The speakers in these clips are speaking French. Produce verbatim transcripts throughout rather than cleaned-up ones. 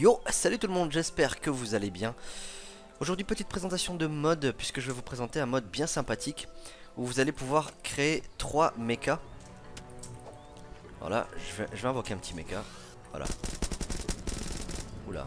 Yo, salut tout le monde, j'espère que vous allez bien. Aujourd'hui, petite présentation de mode, puisque je vais vous présenter un mode bien sympathique où vous allez pouvoir créer trois mechas. Voilà, je vais, je vais invoquer un petit mecha. Voilà. Oula.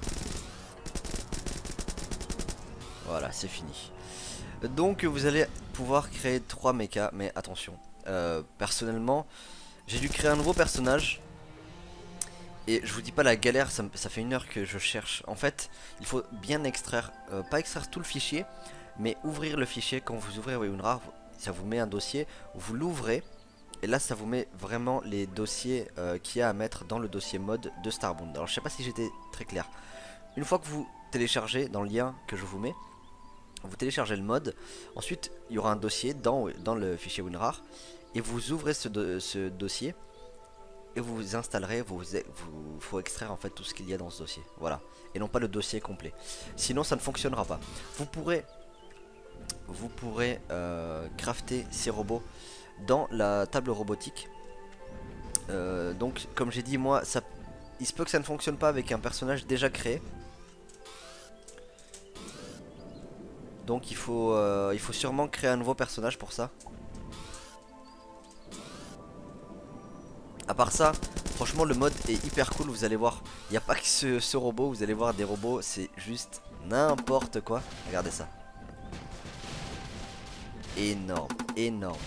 Voilà, c'est fini. Donc, vous allez pouvoir créer trois mechas, mais attention. Euh, personnellement, j'ai dû créer un nouveau personnage. Et je vous dis pas la galère, ça, ça fait une heure que je cherche. En fait, il faut bien extraire, euh, pas extraire tout le fichier, mais ouvrir le fichier. Quand vous ouvrez WinRAR, ça vous met un dossier, vous l'ouvrez, et là ça vous met vraiment les dossiers euh, qu'il y a à mettre dans le dossier mode de Starbound. Alors je sais pas si j'étais très clair. Une fois que vous téléchargez dans le lien que je vous mets, vous téléchargez le mode, ensuite il y aura un dossier dans, dans le fichier WinRAR, et vous ouvrez ce, do ce dossier. Et vous installerez, vous, vous faut extraire en fait tout ce qu'il y a dans ce dossier, voilà, et non pas le dossier complet. Sinon ça ne fonctionnera pas. Vous pourrez, vous pourrez euh, crafter ces robots dans la table robotique. Euh, donc comme j'ai dit moi, ça, il se peut que ça ne fonctionne pas avec un personnage déjà créé. Donc il faut, euh, il faut sûrement créer un nouveau personnage pour ça. À part ça, franchement le mode est hyper cool, vous allez voir. Il n'y a pas que ce, ce robot, vous allez voir des robots, c'est juste n'importe quoi. Regardez ça. Énorme, énorme.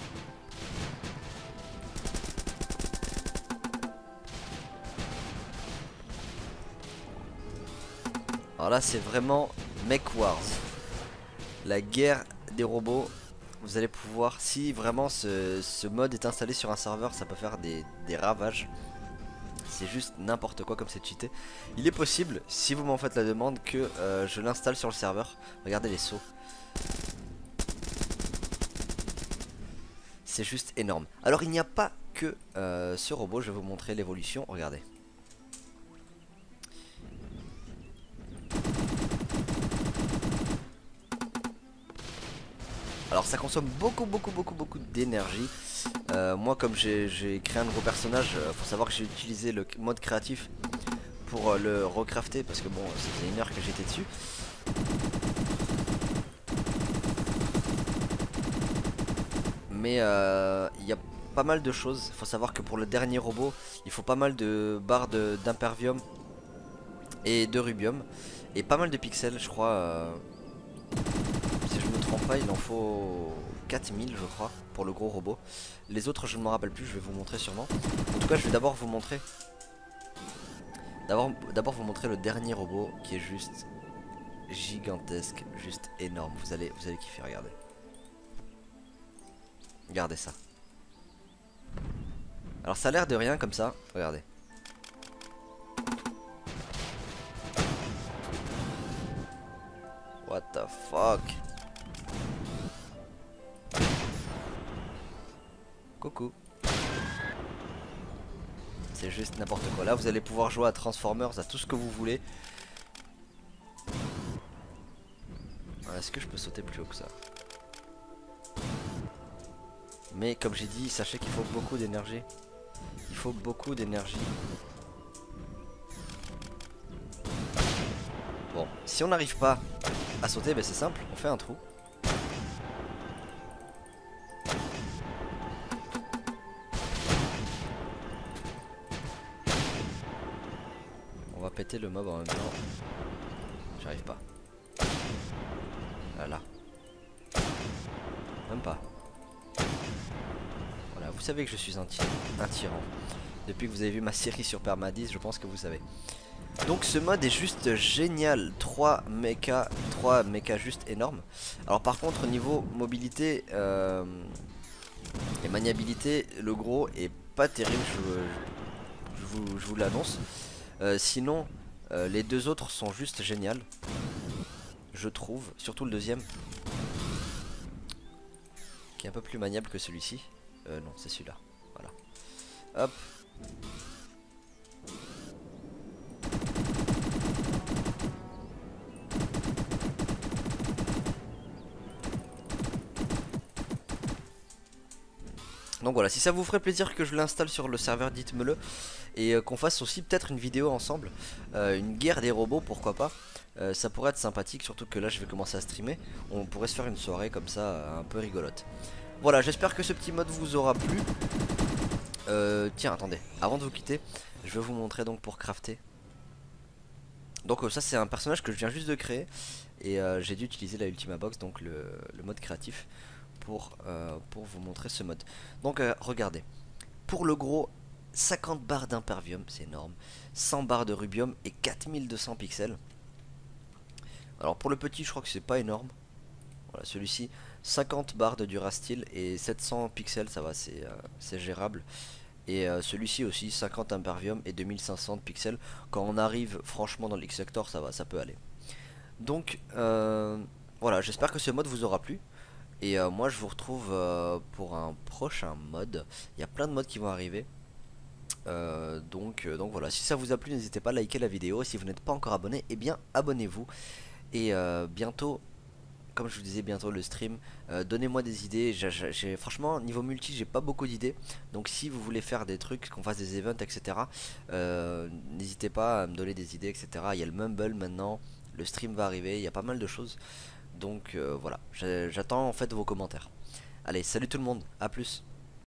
Alors là c'est vraiment Mech Wars. La guerre des robots. Vous allez pouvoir, si vraiment ce, ce mode est installé sur un serveur, ça peut faire des, des ravages. C'est juste n'importe quoi comme c'est cheaté. Il est possible, si vous m'en faites la demande, que euh, je l'installe sur le serveur. Regardez les sauts. C'est juste énorme. Alors il n'y a pas que euh, ce robot, je vais vous montrer l'évolution. Regardez. Alors ça consomme beaucoup beaucoup beaucoup beaucoup d'énergie. euh, Moi comme j'ai créé un nouveau personnage, euh, faut savoir que j'ai utilisé le mode créatif pour euh, le recrafter. Parce que bon, ça faisait une heure que j'étais dessus. Mais il euh, y a pas mal de choses. Il faut savoir que pour le dernier robot, il faut pas mal de barres d'impervium et de rubium. Et pas mal de pixels je crois. euh, Si je me trompe pas, il en faut quatre mille je crois pour le gros robot. Les autres je ne me rappelle plus, je vais vous montrer sûrement. En tout cas je vais d'abord vous montrer D'abord d'abord vous montrer le dernier robot qui est juste gigantesque, juste énorme. Vous allez, vous allez kiffer, regardez. Regardez ça. Alors ça a l'air de rien comme ça, regardez. What the fuck. Coucou. C'est juste n'importe quoi. Là vous allez pouvoir jouer à Transformers, à tout ce que vous voulez. Est-ce que je peux sauter plus haut que ça? Mais comme j'ai dit, sachez qu'il faut beaucoup d'énergie. Il faut beaucoup d'énergie. Bon, si on n'arrive pas à sauter, ben c'est simple, on fait un trou. On va péter le mob en même temps. J'arrive pas. Voilà. Même pas. Voilà, vous savez que je suis un, ty un tyran. Depuis que vous avez vu ma série sur Permadis, je pense que vous savez. Donc ce mode est juste génial. Trois mechas, trois mechas juste énormes. Alors par contre au niveau mobilité euh, et maniabilité, le gros est pas terrible, je, je, je vous, je vous l'annonce. euh, Sinon euh, les deux autres sont juste géniales, je trouve, surtout le deuxième qui est un peu plus maniable que celui-ci. Euh, non, c'est celui-là. Voilà. Hop. Donc voilà, si ça vous ferait plaisir que je l'installe sur le serveur, dites-me-le. Et euh, qu'on fasse aussi peut-être une vidéo ensemble, euh, une guerre des robots, pourquoi pas. Euh, ça pourrait être sympathique, surtout que là je vais commencer à streamer. On pourrait se faire une soirée comme ça, euh, un peu rigolote. Voilà, j'espère que ce petit mode vous aura plu. Euh, tiens, attendez, avant de vous quitter, je vais vous montrer donc pour crafter. Donc euh, ça c'est un personnage que je viens juste de créer. Et euh, j'ai dû utiliser la Ultima Box, donc le, le mode créatif, pour, euh, pour vous montrer ce mode. Donc euh, regardez, pour le gros, cinquante barres d'impervium, c'est énorme, cent barres de rubium et quatre mille deux cents pixels. Alors pour le petit, je crois que c'est pas énorme. Voilà, celui-ci, cinquante barres de Durasteel et sept cents pixels, ça va, c'est euh, c'est gérable. Et euh, celui-ci aussi, cinquante impervium et deux mille cinq cents pixels. Quand on arrive franchement dans l'X-Sector, ça va, ça peut aller. Donc euh, voilà, j'espère que ce mode vous aura plu. Et euh, moi je vous retrouve euh, pour un prochain mode. Il y a plein de modes qui vont arriver. Euh, donc, euh, donc voilà, si ça vous a plu, n'hésitez pas à liker la vidéo. Si vous n'êtes pas encore abonné, eh bien abonnez-vous. Et euh, bientôt, comme je vous disais, bientôt le stream. Euh, Donnez-moi des idées. J'ai, j'ai- franchement, niveau multi, j'ai pas beaucoup d'idées. Donc si vous voulez faire des trucs, qu'on fasse des events, et cetera, euh, n'hésitez pas à me donner des idées, et cetera. Il y a le Mumble maintenant. Le stream va arriver. Il y a pas mal de choses. Donc euh, voilà, j'attends en fait vos commentaires. Allez, salut tout le monde, à plus.